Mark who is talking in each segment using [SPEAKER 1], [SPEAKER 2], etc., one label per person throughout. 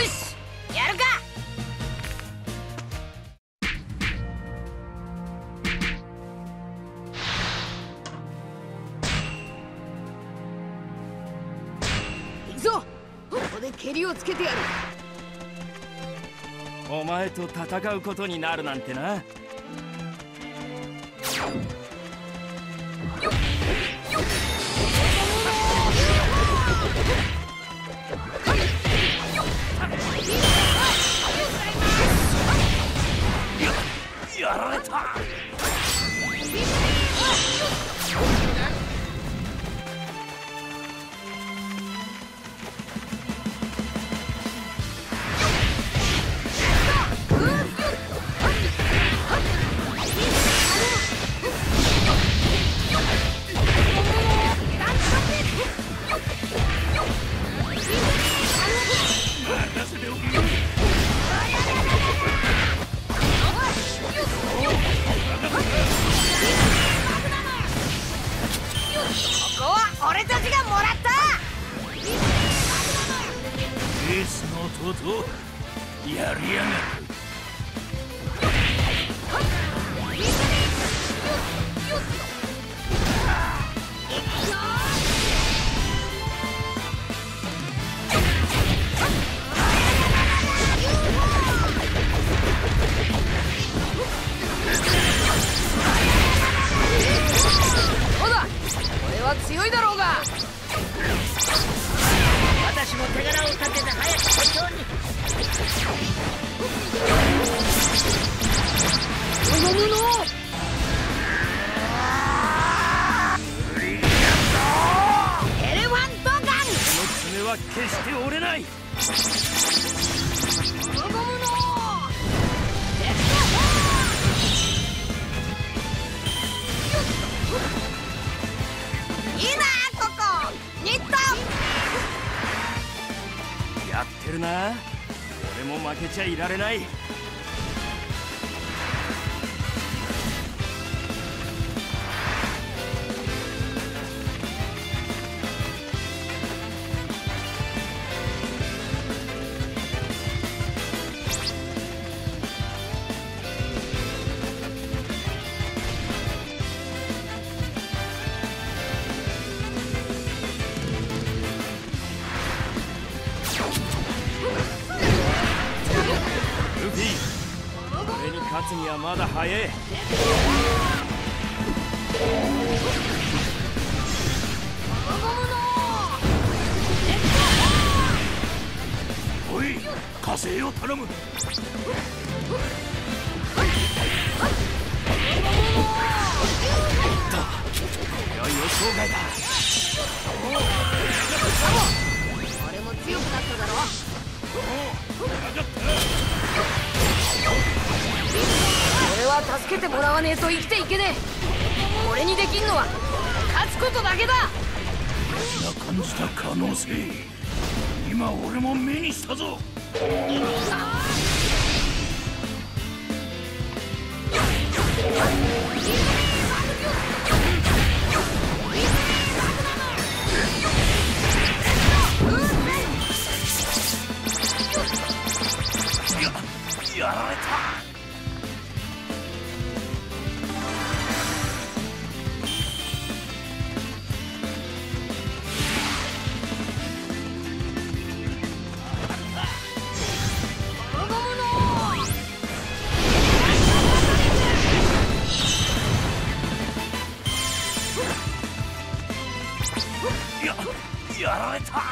[SPEAKER 1] し、やるか。行くぞ。ここで蹴りをつけてやる。
[SPEAKER 2] お前と戦うことになるなんてな。やられた。
[SPEAKER 1] 俺たちがもらった。
[SPEAKER 2] エースの弟、やりやがる。
[SPEAKER 1] そうだ、俺は強いだろうが。
[SPEAKER 3] 私も手柄を立てて早く社長に。
[SPEAKER 1] 望むの。エレファントガン。
[SPEAKER 2] この爪は決して折れない。
[SPEAKER 1] 望むの。いいなここ。ニット。
[SPEAKER 2] やってるな。俺も負けちゃいられない。ルフィ、俺に勝つにはまだ早い。おい、火星を頼む。いよいよ生涯だ。
[SPEAKER 1] 俺も強くなっただろ。俺は助けてもらわねえと生きていけねえ。俺にできんのは勝つことだけだ。
[SPEAKER 2] 感じた可能性、今俺も目にしたぞ。やられた。やられた。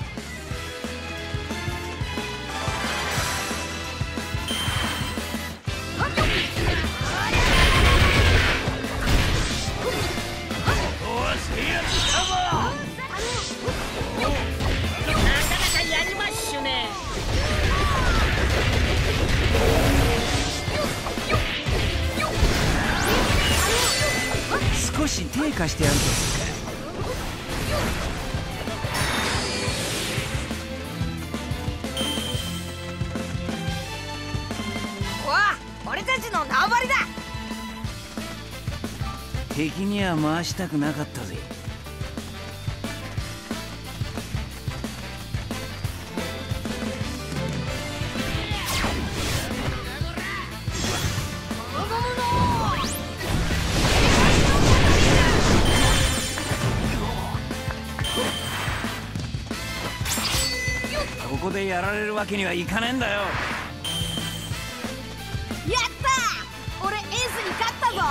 [SPEAKER 4] 少し低下してやるとするか。
[SPEAKER 1] 俺たちの縄張りだ。
[SPEAKER 4] 敵には回したくなかったぜ。 こでやられるわけにはいかねえんだよ。
[SPEAKER 1] やったー、俺エースに勝ったぞ。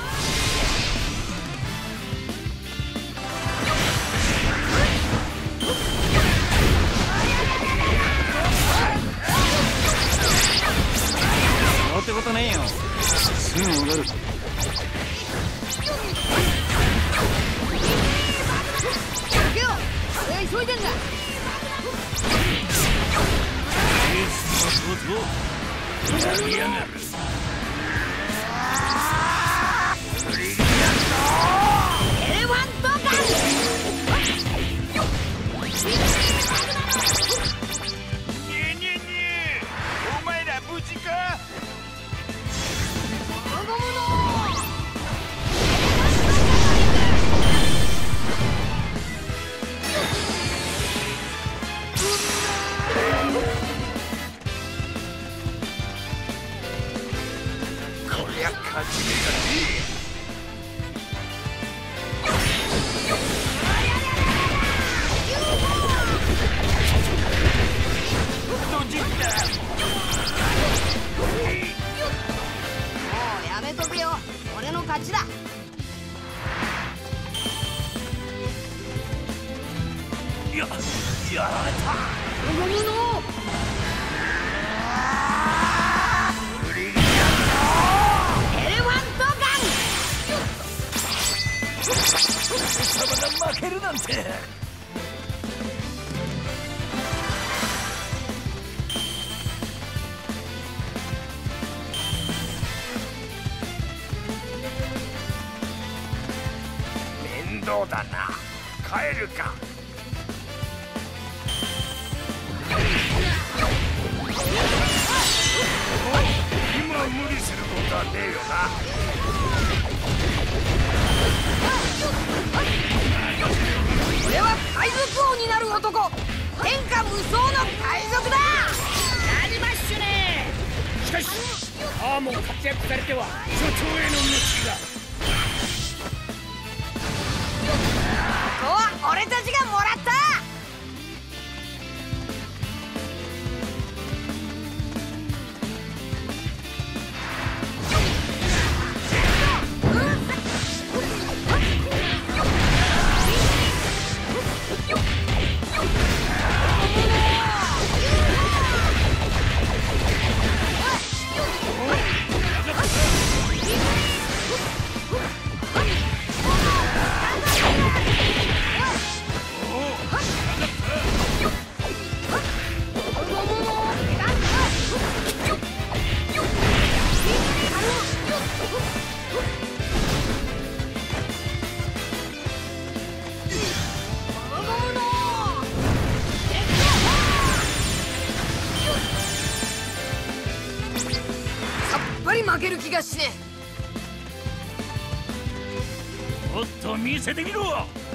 [SPEAKER 4] そうってことねえよ。すぐ戻る。
[SPEAKER 1] けど俺が急いでんだ。
[SPEAKER 2] エースのことやりやがる。
[SPEAKER 1] エレファントガン。
[SPEAKER 5] ねえねえねえ、お前ら無事か？
[SPEAKER 1] ゴムの
[SPEAKER 5] こりゃ勝ち目がねえ。ドジった
[SPEAKER 1] もうやめとけよ、俺の勝ちだ。
[SPEAKER 2] やられた。
[SPEAKER 1] ゴムのエレファントガン。
[SPEAKER 2] 貴様が負けるなんて。
[SPEAKER 5] 面倒だな。帰るか。今無理することはねえよな。
[SPEAKER 1] 俺は海賊王になる男、天下無双の海賊だ。
[SPEAKER 3] やりまっしゅね。しかしああも活躍されては所長への道が。
[SPEAKER 1] ここは俺たちがもらった。負ける気がしね
[SPEAKER 2] もっと見せてみろ。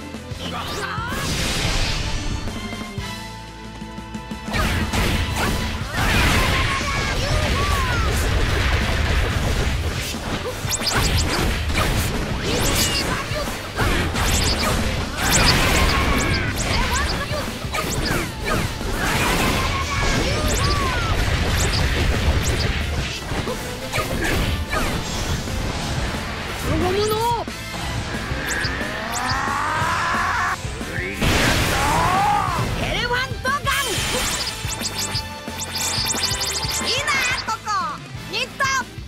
[SPEAKER 1] ゴムのエレファントガン。いいなここニッ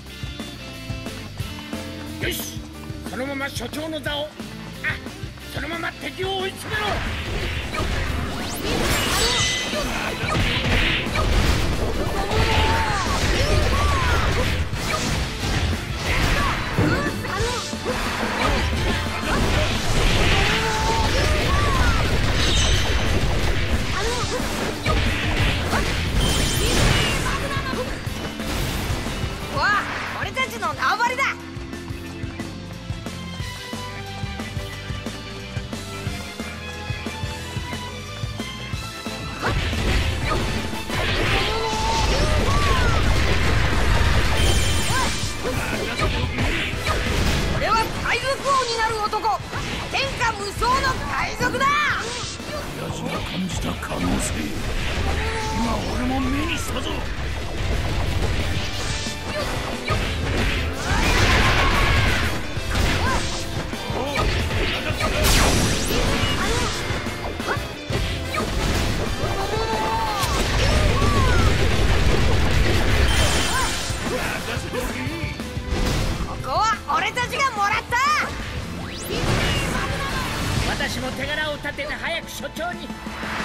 [SPEAKER 1] ト。
[SPEAKER 3] よし、そのまま所長の座を、そのまま敵を追い詰めろ。
[SPEAKER 1] わあ、俺たちの縄張りだ。俺は海賊王になる男、天下無双の海賊だ。
[SPEAKER 2] 親父が感じた可能性。 今俺も目にしたぞ。
[SPEAKER 1] ここは俺たちがもらった。
[SPEAKER 3] 私も手柄を立てて早く所長に。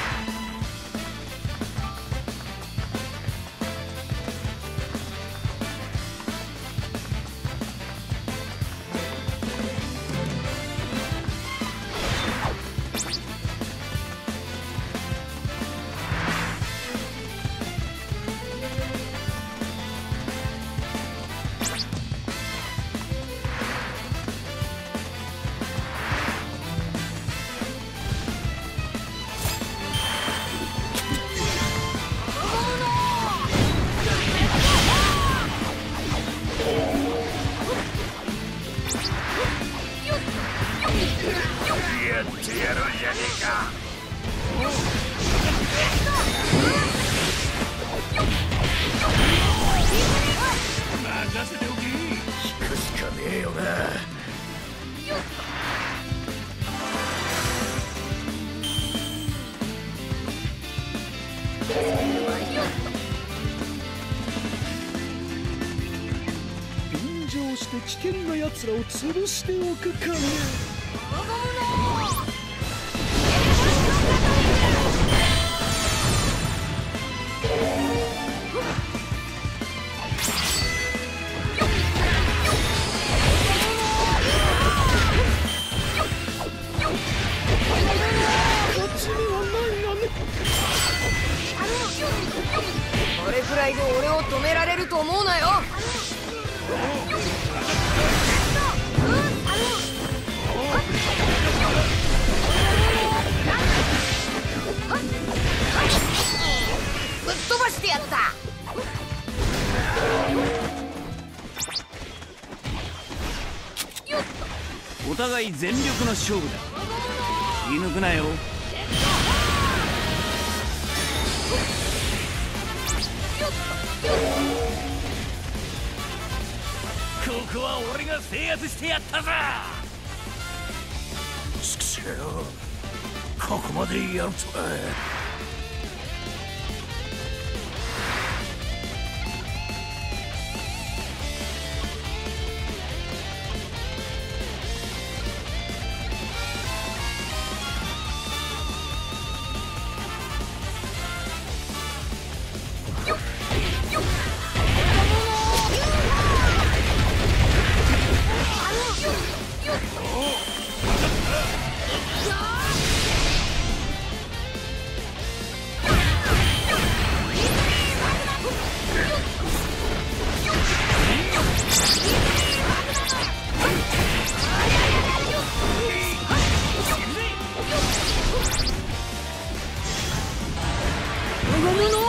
[SPEAKER 5] やってやろうじゃねえか。
[SPEAKER 2] 任せておけ。
[SPEAKER 5] 引くしかねえよな。
[SPEAKER 6] 便乗して危険な奴らを潰しておくかね。
[SPEAKER 1] これくらいで俺を止められると思うなよ。ぶっ飛ばしてやった。
[SPEAKER 4] お互い全力の勝負だ。気抜くなよ。
[SPEAKER 2] ここは俺が制圧してやったぞ。
[SPEAKER 5] ちくしょう、ここまでやるとは。
[SPEAKER 1] わが物